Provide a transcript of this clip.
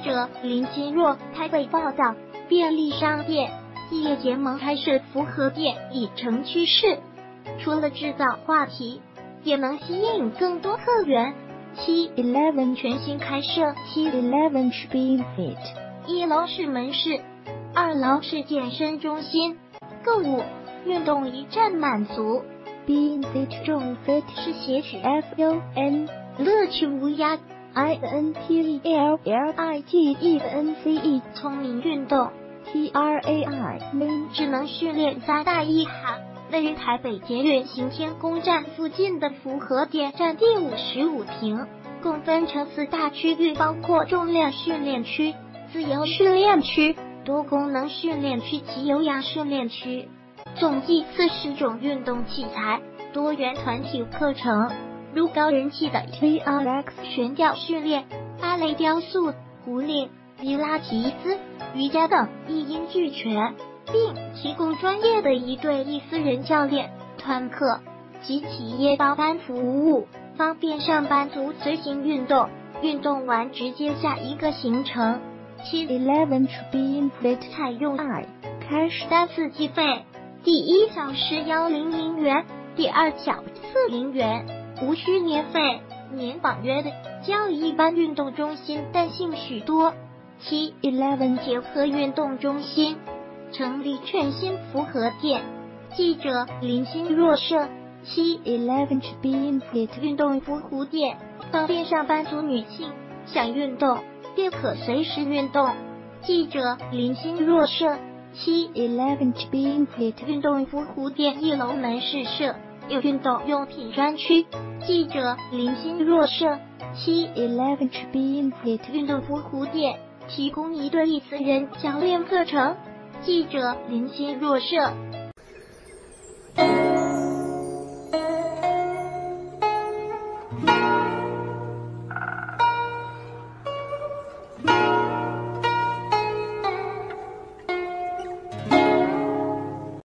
者林心若台北报道，便利商店、企业结盟开设复合店已成趋势，除了制造话题，也能吸引更多客源。7-11全新开设7-11 Being Fit， 一楼是门市，二楼是健身中心，购物、运动一站满足。 Being Fit 重 Fit 是谐曲 FUN， 乐趣无涯 INTELLIGENCE， 聪明运动 TRAI， 智能训练三大一涵。位于台北捷运行天宫站附近的复合店占地55坪，共分成4大区域，包括重量训练区、自由训练区、多功能训练区及有氧训练区，总计40种运动器材，多元团体课程，如高人气的 TRX 悬吊训练、芭蕾雕塑、壶铃、皮拉提斯、瑜伽等，一应俱全，并提供专业的1对1私人教练、团课及企业包班服务，方便上班族随行运动，运动完直接下一个行程。 7-11 Being Fit 采用cash 单次计费，第1小时100元，第2小时40元，无需年费，年绑约的较一般运动中心弹性许多。7-11结合运动中心成立全新复合店，记者林心若摄。7-11 Being Fit 运动复合店方便上班族女性想运动便可随时运动。记者林心若摄。 7-11 Being Fit 运动复合店1楼门市设有运动用品专区。记者林心若摄。 7-11 Being Fit 运动复合店提供1对1私人教练课程。记者林心若摄。